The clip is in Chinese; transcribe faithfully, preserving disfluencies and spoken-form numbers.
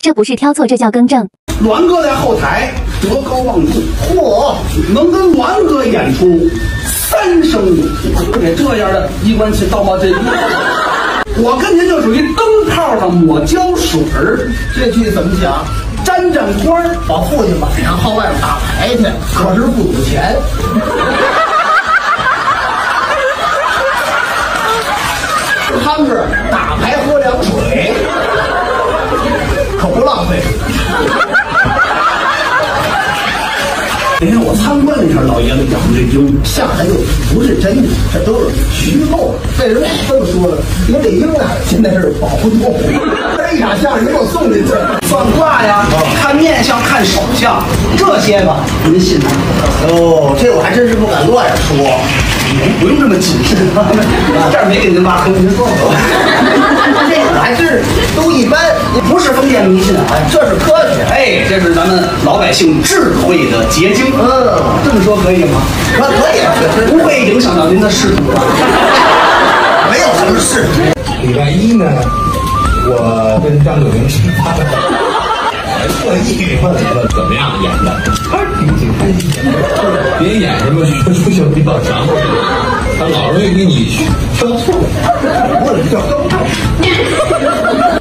这不是挑错，这叫更正。 栾哥在后台德高望重，嚯，能跟栾哥演出三生有幸，给这样的衣冠禽到吗？这我跟您就属于灯泡上抹胶水儿。 这句怎么讲？ 沾沾光儿， 我父亲晚上好外边打牌去，可是不赌钱。他们是打牌喝凉水，可不浪费。 那天我参观了一下老爷子养的这鹰， 下来就不是真的，这都是虚构的。为什么这么说呢？因为这鹰啊，现在是保护动物，这一场相声给我送进去。 算卦呀，看面相，看手相，这些吧，您信吗？ 哦，这我还真是不敢乱说。 您不用这么谨慎，这儿没给您挖坑，您说说。 这个还真是都一般， 不是封建迷信啊， 这是科学。 哎，这是咱们老百姓智慧的结晶。 嗯， 这么说可以吗？ 可可以， 不会影响到您的仕途吧？ 没有什么仕途。 礼拜一呢，我跟张九龄吃饭，特意问了怎么样演的，他挺挺开心的，别演什么学术性比较强，他老容易给你挑错， 我叫高。